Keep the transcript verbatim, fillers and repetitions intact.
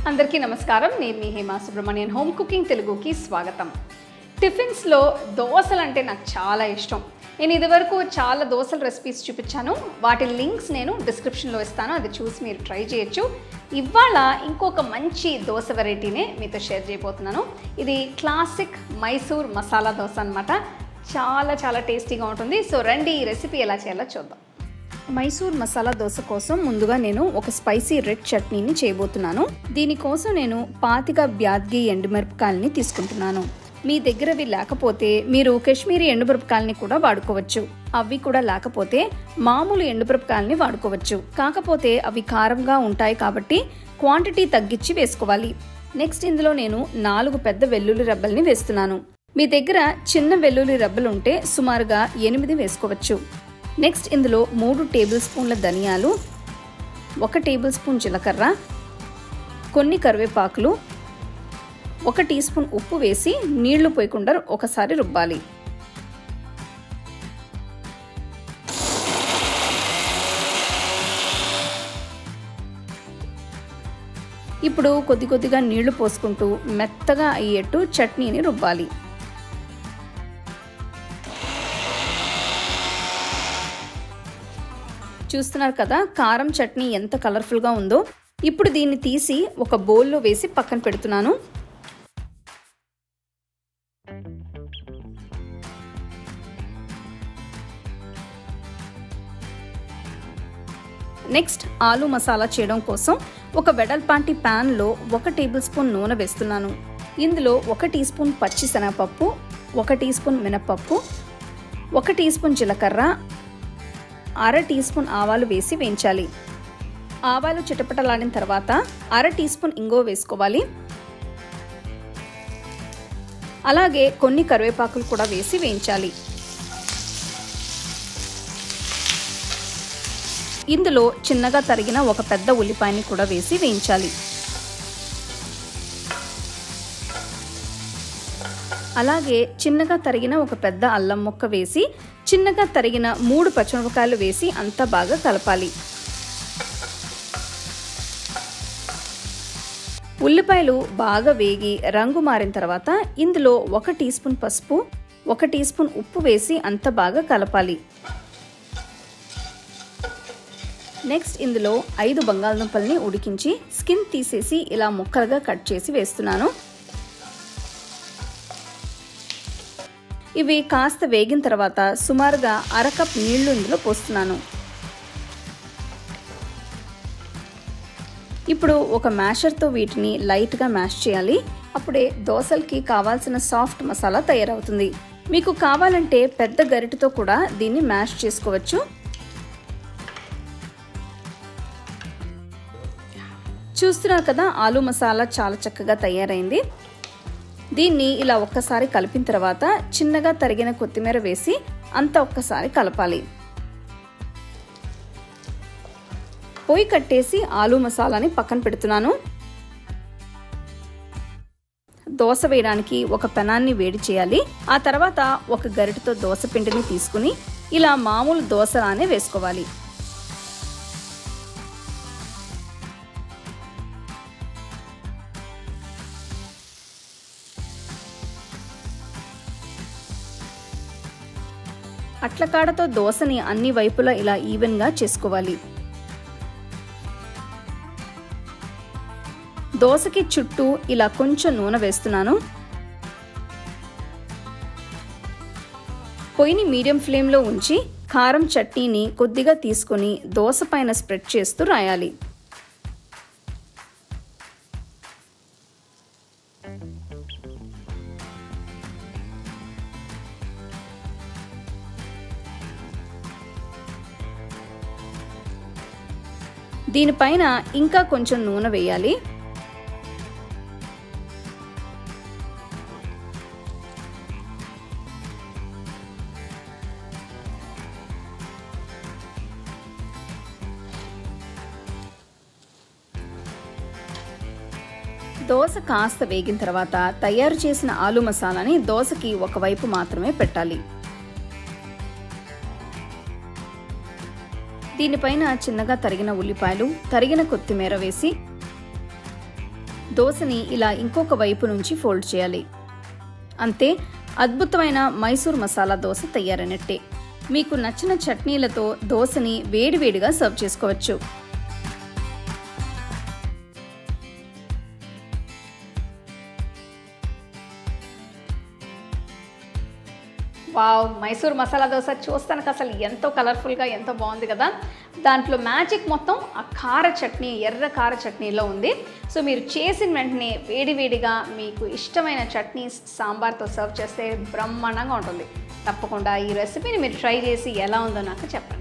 అందరికీ నమస్కారం. నేను మీ హేమా సుబ్రహ్మణ్యన్. హోమ్ కుకింగ్ తెలుగుకి స్వాగతం. టిఫిన్స్లో దోశలు అంటే నాకు చాలా ఇష్టం. నేను ఇదివరకు చాలా దోశల రెసిపీస్ చూపించాను. వాటి లింక్స్ నేను డిస్క్రిప్షన్లో ఇస్తాను, అది చూసి మీరు ట్రై చేయొచ్చు. ఇవాళ ఇంకొక మంచి దోశ వెరైటీనే మీతో షేర్ చేయబోతున్నాను. ఇది క్లాసిక్ మైసూర్ మసాలా దోశ అనమాట. చాలా చాలా టేస్టీగా ఉంటుంది. సో రండి ఈ రెసిపీ ఎలా చేయాలో చూద్దాం. మైసూర్ మసాలా దోశ కోసం ముందుగా నేను ఒక స్పైసీ రెడ్ చట్నీని చేయబోతున్నాను. దీనికోసం నేను పాతిక బ్యాద్గి ఎండుమిరపకాయలని తీసుకుంటున్నాను. మీ దగ్గరవి లేకపోతే మీరు కాశ్మీరీ ఎండుమిరపకాయలని కూడా వాడుకోవచ్చు. అవి కూడా లేకపోతే మామూలు ఎండుమిరపకాయలని వాడుకోవచ్చు. కాకపోతే అవి కారంగా ఉంటాయి కాబట్టి క్వాంటిటీ తగ్గించి వేసుకోవాలి. నెక్స్ట్ ఇందులో నేను నాలుగు పెద్ద వెల్లుల్లి రెబ్బల్ని వేస్తున్నాను. మీ దగ్గర చిన్న వెల్లుల్లి రెబ్బలు ఉంటే సుమారుగా ఎనిమిది వేసుకోవచ్చు. నెక్స్ట్ ఇందులో మూడు టేబుల్ స్పూన్ల ధనియాలు, ఒక టేబుల్ స్పూన్ జీలకర్ర, కొన్ని కరివేపాకులు, ఒక టీ స్పూన్ ఉప్పు వేసి నీళ్లు పోయకుండా ఒకసారి రుబ్బాలి. ఇప్పుడు కొద్ది కొద్దిగా నీళ్లు పోసుకుంటూ మెత్తగా అయ్యేట్టు చట్నీని రుబ్బాలి. చూస్తున్నారు కదా కారం చట్నీ ఎంత కలర్ఫుల్గా ఉందో. ఇప్పుడు దీన్ని తీసి ఒక బౌల్లో వేసి పక్కన పెడుతున్నాను. నెక్స్ట్ ఆలు మసాలా చేయడం కోసం ఒక వెడల్పాంటి ప్యాన్లో ఒక టేబుల్ స్పూన్ నూనె వేస్తున్నాను. ఇందులో ఒక టీ స్పూన్ పచ్చిశనగపప్పు, ఒక టీ స్పూన్ మినపప్పు, ఒక టీ స్పూన్ జీలకర్ర, అర టీ స్పూన్ ఆవాలు వేసి వేయించాలి. ఆవాలు చిటపటలాడిన తర్వాత అర టీ స్పూన్ ఇంగువ వేసుకోవాలి. అలాగే కొన్ని కరివేపాకులు కూడా వేసి వేయించాలి. ఇందులో చిన్నగా తరిగిన ఒక పెద్ద ఉల్లిపాయని కూడా వేసి వేయించాలి. అలాగే చిన్నగా తరిగిన ఒక పెద్ద అల్లం ముక్క వేసి చిన్నగా తరిగిన మూడు పచ్చిమిరపకాయలు వేసి అంతా బాగా కలపాలి. ఉల్లిపాయలు బాగా వేగి రంగు మారిన తర్వాత ఇందులో ఒక టీ స్పూన్ పసుపు, ఒక టీ స్పూన్ ఉప్పు వేసి అంతా బాగా కలపాలి. నెక్స్ట్ ఇందులో ఐదు బంగాళదుంపల్ని ఉడికించి స్కిన్ తీసేసి ఇలా ముక్కలుగా కట్ చేసి వేస్తున్నాను. ఇవి కాస్త వేగిన తర్వాత సుమారుగా అర కప్ నీళ్లు ఇందులో పోస్తున్నాను. ఇప్పుడు ఒక మ్యాషర్తో వీటిని లైట్గా మ్యాష్ చేయాలి. అప్పుడే దోశలకి కావాల్సిన సాఫ్ట్ మసాలా తయారవుతుంది. మీకు కావాలంటే పెద్ద గరిటెతో కూడా దీన్ని మ్యాష్ చేసుకోవచ్చు. చూస్తున్నారు కదా ఆలు మసాలా చాలా చక్కగా తయారైంది. దీన్ని ఇలా ఒక్కసారి కలిపిన తర్వాత చిన్నగా తరిగిన కొత్తిమీర వేసి అంతా ఒక్కసారి కలపాలి. పొయ్యి కట్టేసి ఆలు మసాలాని పక్కన పెడుతున్నాను. దోశ వేయడానికి ఒక పెనాన్ని వేడి చేయాలి. ఆ తర్వాత ఒక గరిటెతో దోశ పిండిని తీసుకుని ఇలా మామూలు దోశలానే వేసుకోవాలి. అట్లకాడతో దోశని అన్ని వైపులా ఇలా ఈవెన్గా చేసుకోవాలి. దోశకి చుట్టూ ఇలా కొంచెం నూనె వేస్తున్నాను. పొయ్యిని మీడియం ఫ్లేమ్లో ఉంచి కారం చట్నీని కొద్దిగా తీసుకొని దోశ పైన స్ప్రెడ్ చేస్తూ రాయాలి. దీనిపైన ఇంకా కొంచెం నూనె వేయాలి. దోశ కాస్త వేగిన తర్వాత తయారు చేసిన ఆలు మసాలాని దోశకి ఒకవైపు మాత్రమే పెట్టాలి. దీనిపైన చిన్నగా తరిగిన ఉల్లిపాయలు, తరిగిన కొత్తిమీర వేసి దోశని ఇలా ఇంకొక వైపు నుంచి ఫోల్డ్ చేయాలి. అంతే, అద్భుతమైన మైసూర్ మసాలా దోశ తయారైనట్టే. మీకు నచ్చిన చట్నీలతో దోశని వేడివేడిగా సర్వ్ చేసుకోవచ్చు. వావ్, మైసూర్ మసాలా దోశ చూస్తానికి అసలు ఎంతో కలర్ఫుల్గా ఎంతో బాగుంది కదా. దాంట్లో మ్యాజిక్ మొత్తం ఆ కార చట్నీ, ఎర్ర కార చట్నీలో ఉంది. సో మీరు చేసిన వెంటనే వేడివేడిగా మీకు ఇష్టమైన చట్నీస్ సాంబార్తో సర్వ్ చేస్తే బ్రహ్మాండంగా ఉంటుంది. తప్పకుండా ఈ రెసిపీని మీరు ట్రై చేసి ఎలా ఉందో నాకు చెప్పండి.